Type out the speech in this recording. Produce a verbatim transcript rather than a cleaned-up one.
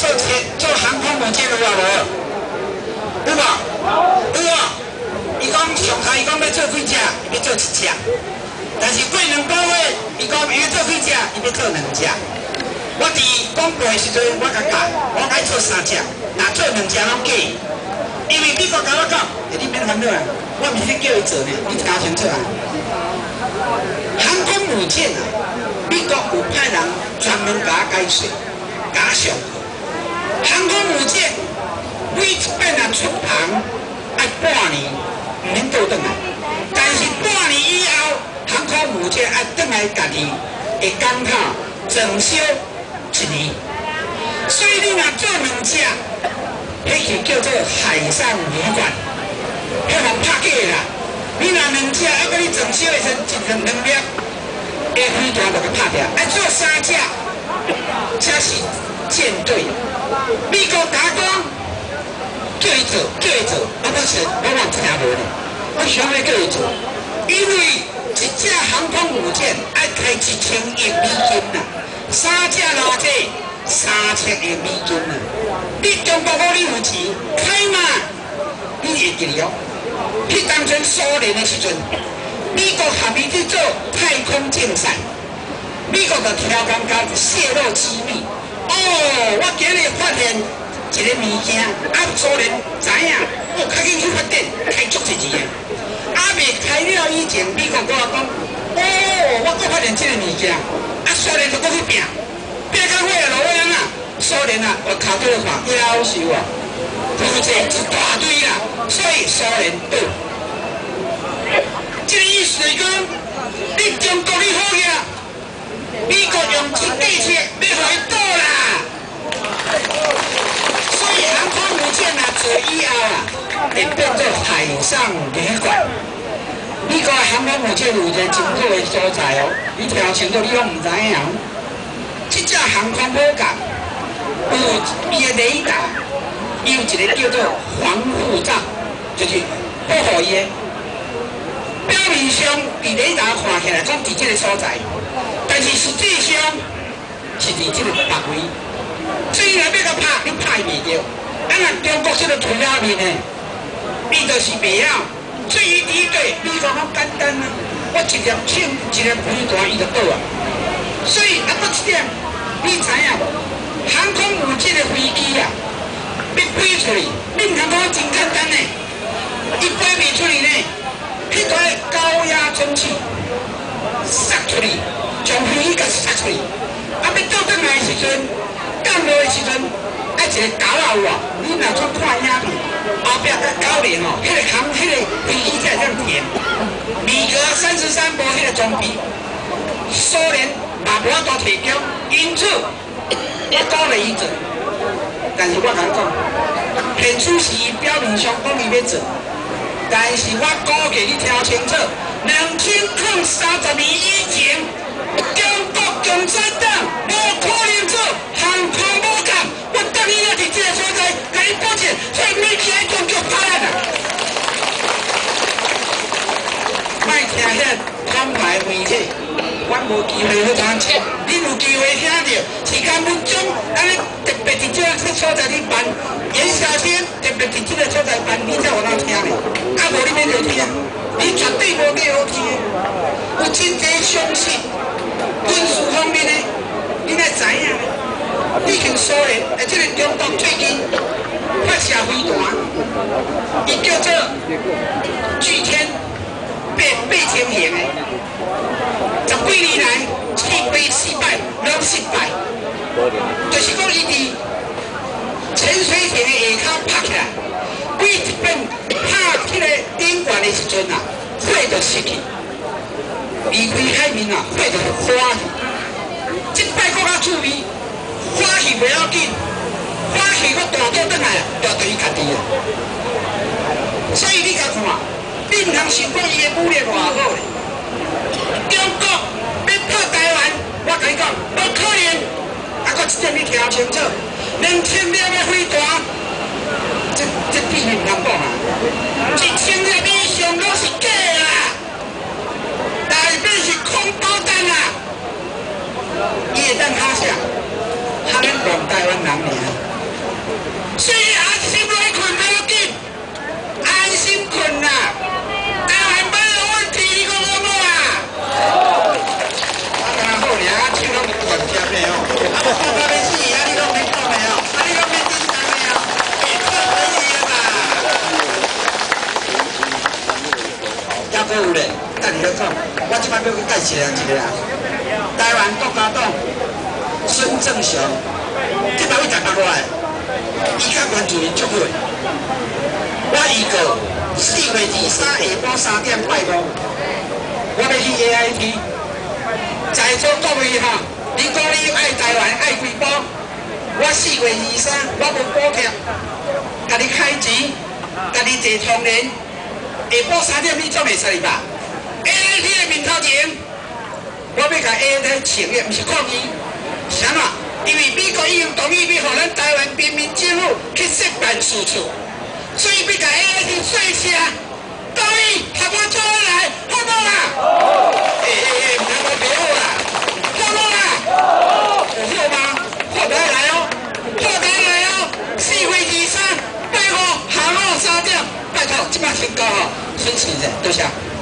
铁做航空母舰有啊无？有无？有啊！伊讲上台，伊讲要做几只，伊要做一只。但是过两个月，伊讲伊要做几只，伊要做两只。我伫广播的时阵，我甲讲，我爱做三只，若做两只拢假。因为美国甲我讲，你免烦恼啊，我毋是叫伊做呢，你加钱做啊。航空母舰啊，美国有派人专门甲我解说、甲我上课。航空母舰每一摆若出航，爱半年唔免倒转来，但是半年以后，航空母舰爱转来家己的港口整修一年。所以你若做两只，迄就叫做海上旅馆，迄互拍假啦。你若两只，要甲你整修的时阵，一两两粒，个飞船就甲拍掉。爱做三只，才是舰队。美国甲我讲，叫伊做，叫伊做，啊，我是我嘛听无呢。我想要叫伊做，因为一只航空母舰爱开一千亿美金呐，三只偌济，三千亿美金呐。你中国佬你有钱开嘛？你会记了？迄当阵苏联的时阵，美国合伊去做太空竞赛，美国就挑工甲泄露机密。哦，我今日发现一个物件，啊，苏联知影，哦，较紧去发展，开足一钱的。啊，未开了以前，美国跟我讲，哦，我搁发现这个物件，啊，苏联就搁去拼，拼到尾啊，落尾啊，苏联啊，我头拄看，夭寿啊，负债一大堆啦，所以苏联倒。这个意思是讲，你中国你好呀，美国用一地切要互伊倒啦。所以航空母舰啊，做以后啊，会变做海上旅馆。美国航空母舰有一个真好的所在哦，你听清楚，你拢唔知影。这只航空母舰有伊的雷达，伊有一个叫做防护罩，就是保护伊的。表面上，伫雷达看起来讲伫这个所在，但是实际上是伫这个别位。所以若要甲拍，你拍袂着。咱若中国这个图画面呢，伊就是袂晓。所以伊对美国好简单啊，我一粒枪，一粒飞弹，伊就倒啊。所以啊，搁一点，你知影无？航空母舰的飞机啊，要飞出去，你毋通讲真简单呢，伊飞袂出去呢。迄台高压蒸汽撒出去，将飞机甲撒出去。啊，要倒转来的时阵，降落的时阵，爱一个钩仔有啊。你若做看影片，后壁甲钩链哦，迄个扛，迄个飞机才会这样甜。米格三十三无迄个装备，苏联嘛无法度提供，因此我鼓励伊做。但是我甲你讲，现此时伊表面上讲伊要做。但是我估计你听清楚，两千零三十年以前，中国共产党无可能做航空母舰。我等伊要伫这个所在，甲伊保证，所以每天中国拍咱啊！莫听遐摊牌媒体，我无机会去参切，你有机会听到时间分钟，安尼特别伫这个所在你办。严小姐特别伫这个所在办，你才有当听咧。啊，无你免去听，你绝对无给好听。有真侪相信军事方面的，你来知影。毕竟苏联，诶，这个中国最近发射飞弹，伊叫做巨天八八千型的，十几年来试飞失败，拢失败，就是讲伊伫。潜水艇的下骹拍起来，每一遍拍迄个顶悬的时阵啊，火就熄去，离开海面啊，火就花去。这摆搁较趣味，花去袂要紧，花去搁大倒转来啊，就对伊家己啊。所以你甲看，你毋通想讲伊的武力偌好咧。中国要破台湾，我甲你讲，无可能。啊，搁一点你听清楚。两千粒的飞弹，这这比你唔通讲啊！一千粒以上拢是假啦，内面是空包弹啦。伊会当下下，哈咱讲台湾人尔， 即摆要去介绍人一个啦，台湾国家党孙正雄，即摆位台北来，伊甲原住民足好。我预告四月二三下晡三点拜五，我要去 A I T， 在座各位哈，你讲你爱台湾爱几波？我四月二三我无补贴，甲你开钱，甲你坐通联，下晡三点你总会出去吧 ？A I T 的面头前，我要甲 A I T 请的，毋是抗议，是安怎？因为美国已经同意要互咱台湾人民政府去设办事处，所以要甲 A I T 说声，同意合我做来，好不好啊？好。诶诶诶，唔通我袂好啦，好不好啊？好。有好吗？好来来哦，好来来哦，四月二三，拜五下午三點，拜託，即擺請教吼，孫先生，多謝。